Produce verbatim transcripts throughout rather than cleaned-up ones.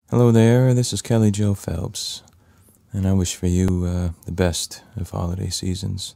Hello there, this is Kelly Joe Phelps, and I wish for you uh, the best of holiday seasons.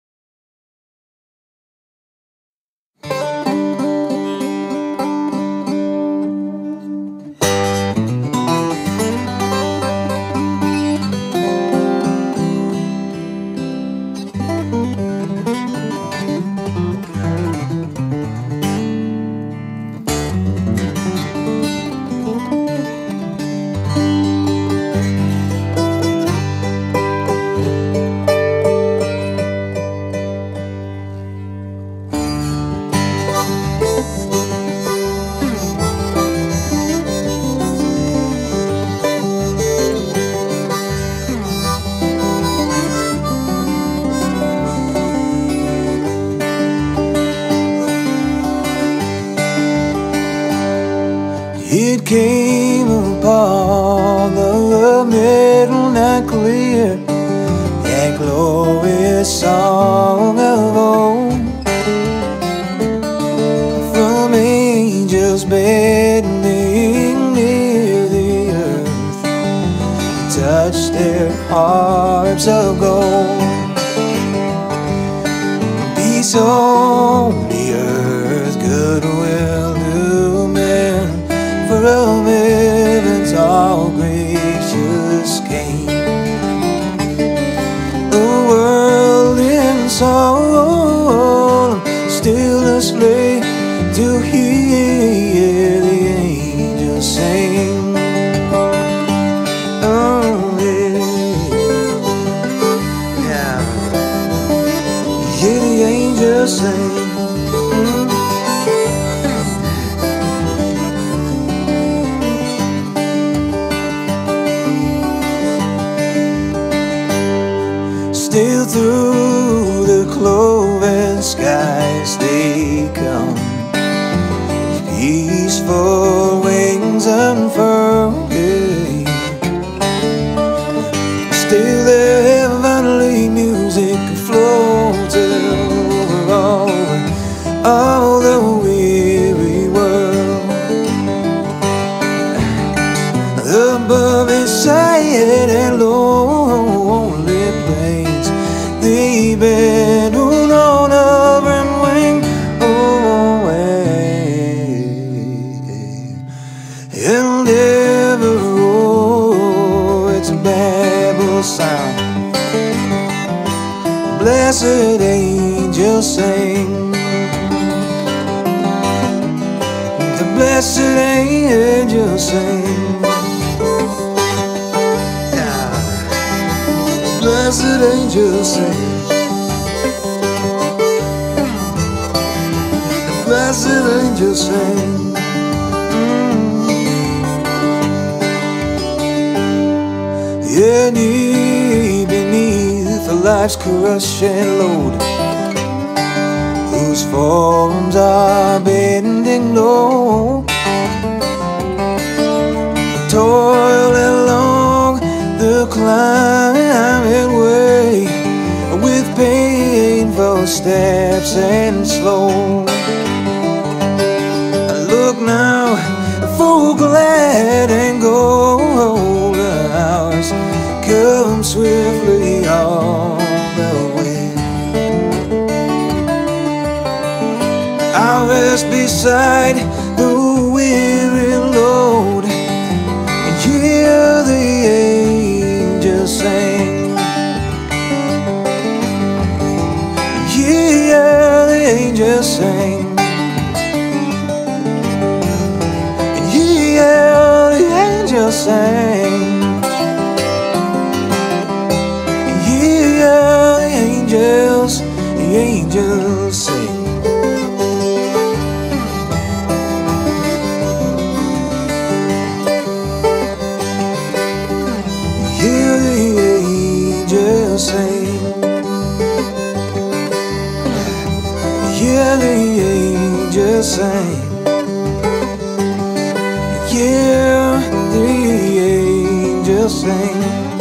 It came upon the midnight clear, that glorious song of old, from angels bending near the earth, touched their harps of gold. Peace on the earth, goodwill to men, from heaven's all gracious came. The world in song still asleep to hear the angels sing. Oh yeah, yeah, hear the angels sing. Still through the cloven skies they come, peaceful wings unfurled. Still their heavenly music floats over all, all the weary world. Above is silent and lonely plains, they bend on over and wing away, and ever roar its babble sound. Blessed angels sing, the blessed angels sing. Blessed angels sing, the blessed angels sing. Yeah, knee beneath life's crushing load, whose forms are bending low, toil along the climbing way, with painful steps and slow. Look now, for glad and golden hours come swiftly on the wind. I'll rest beside the weary load and hear the angels sing. Hear the angels sing. Hear the angels sing. Hear the angels, the angels sing. Hear the angels sing. Hear the angels sing. Hear the angels sing.